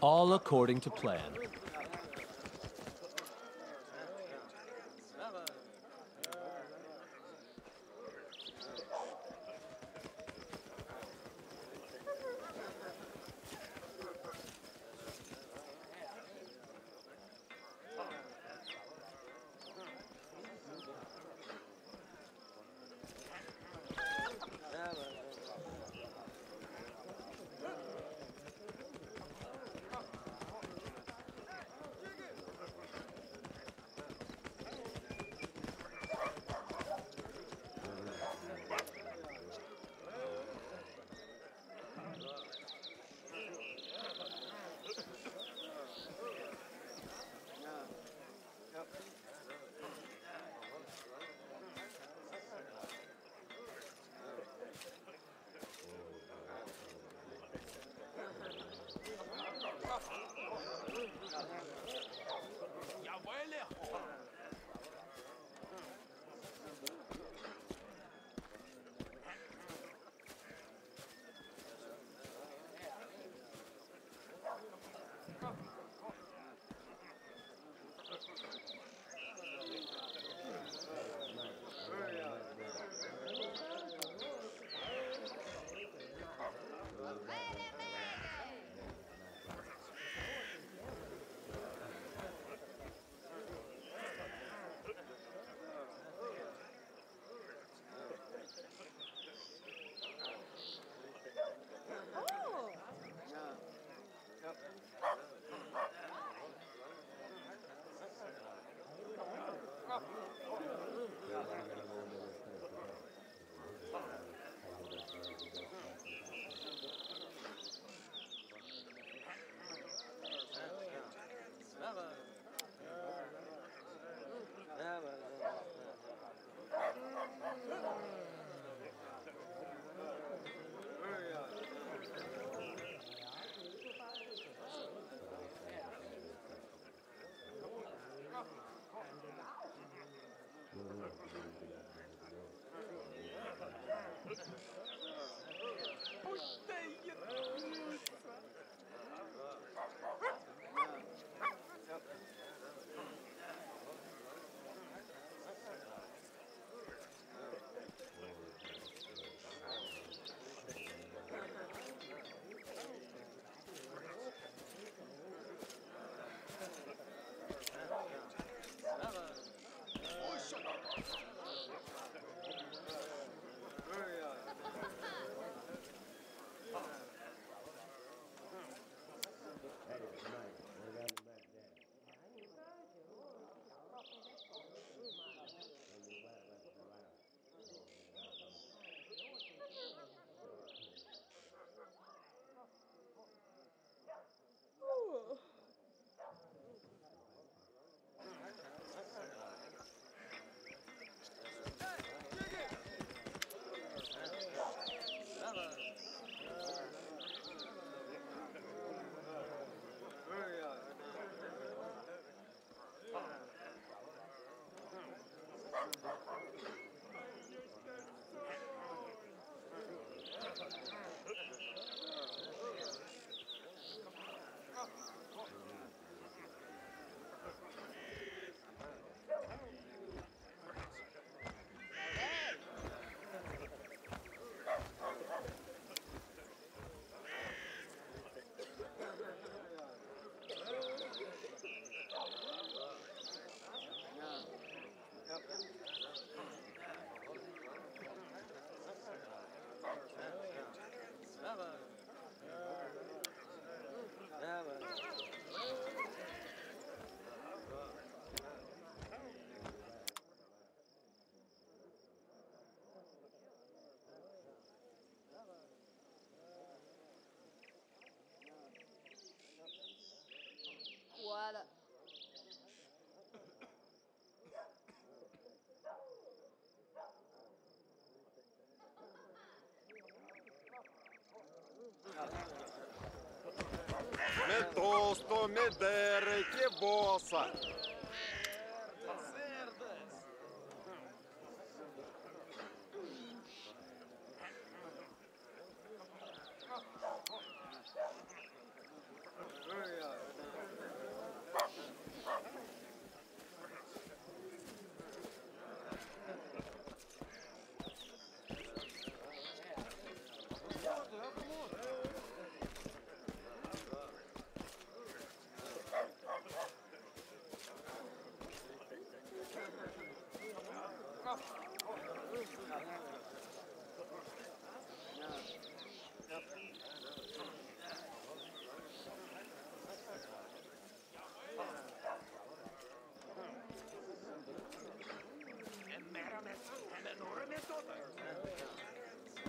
All according to plan. Voilà. Me tosto, me dere, che bossa.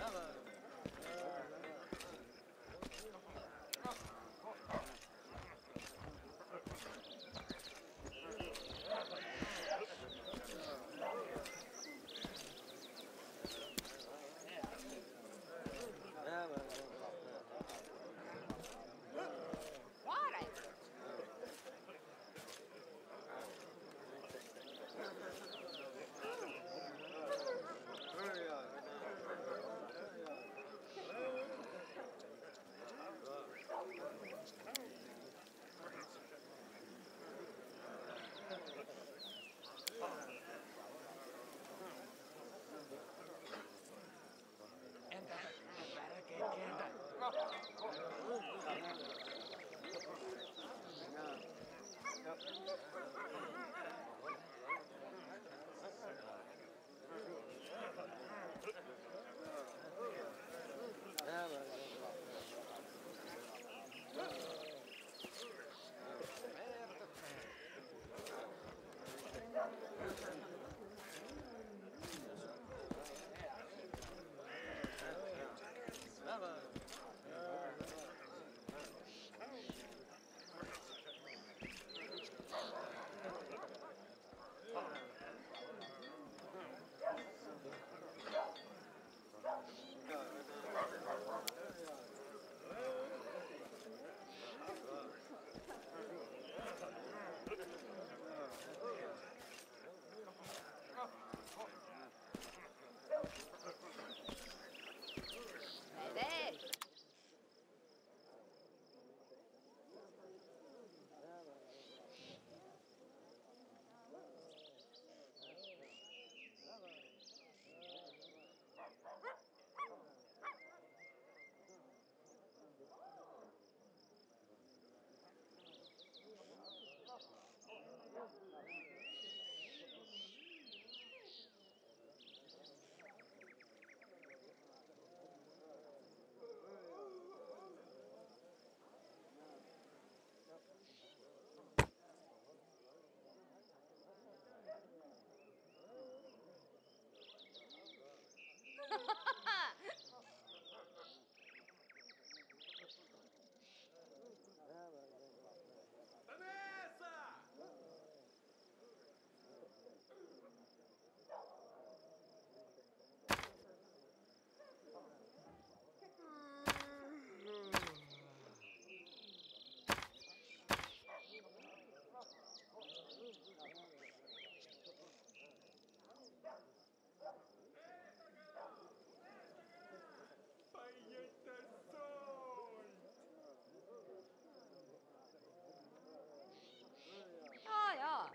Ja, ja.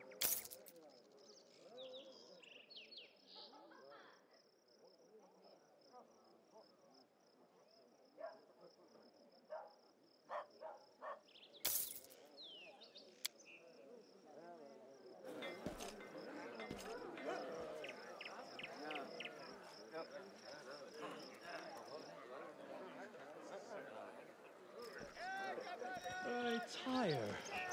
I tire.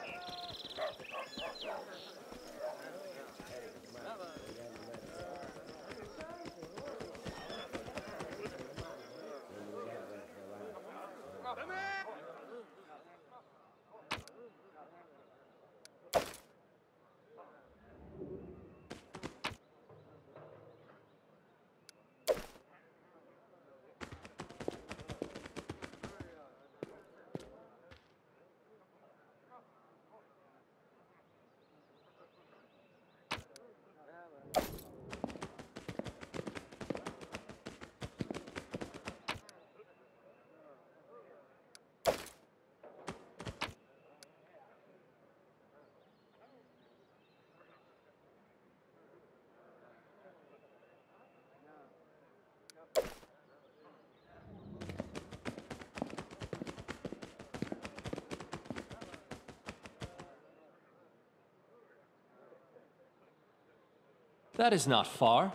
That is not far.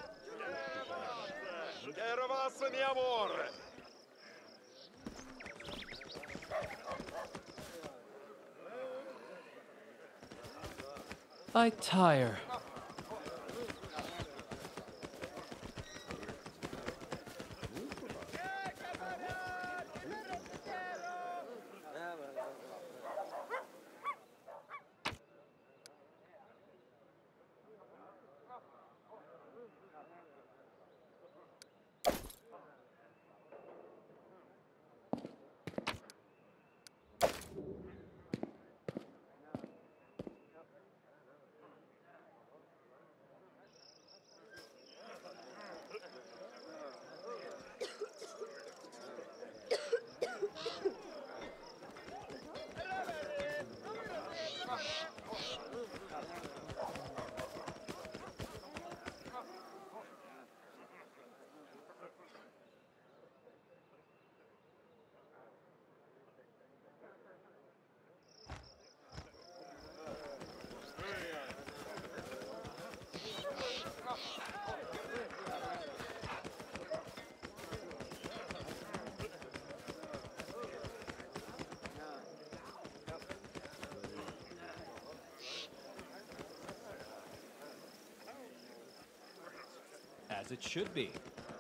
Quiero más, mi amor. I tire. As it should be.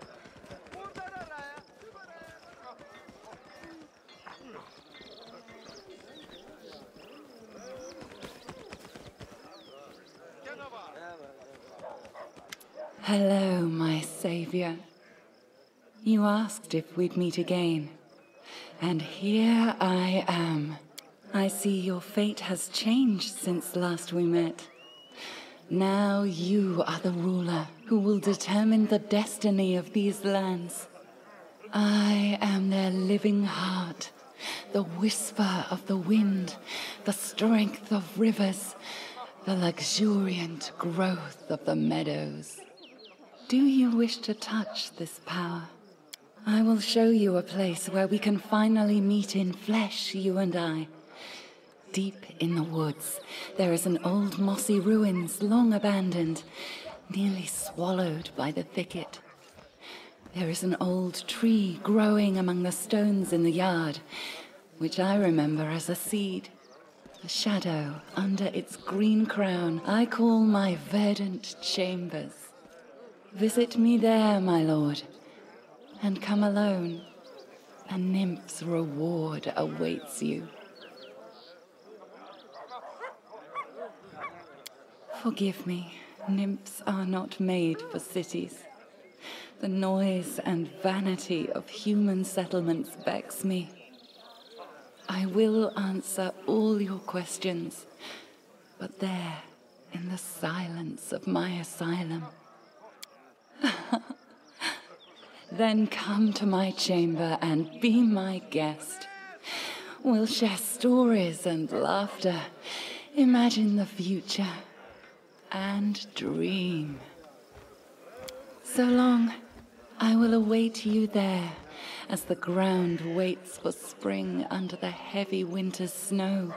Hello, my savior. You asked if we'd meet again, and here I am. I see your fate has changed since last we met. Now you are the ruler who will determine the destiny of these lands. I am their living heart, the whisper of the wind, the strength of rivers, the luxuriant growth of the meadows. Do you wish to touch this power? I will show you a place where we can finally meet in flesh, you and I. Deep in the woods, there is an old mossy ruins long abandoned, nearly swallowed by the thicket. There is an old tree growing among the stones in the yard, which I remember as a seed. A shadow under its green crown I call my verdant chambers. Visit me there, my lord, and come alone. A nymph's reward awaits you. Forgive me, nymphs are not made for cities. The noise and vanity of human settlements vex me. I will answer all your questions, but there, in the silence of my asylum. Then come to my chamber and be my guest. We'll share stories and laughter, imagine the future, and dream. So long, I will await you there as the ground waits for spring under the heavy winter snow.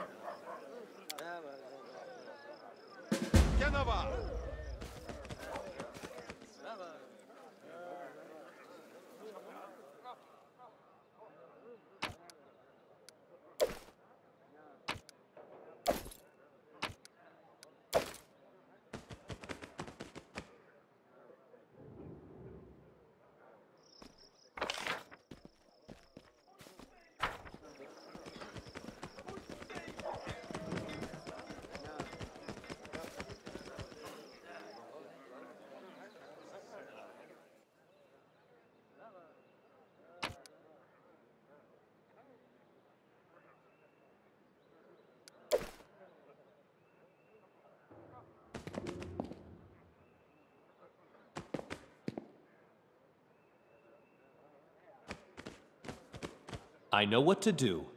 I know what to do.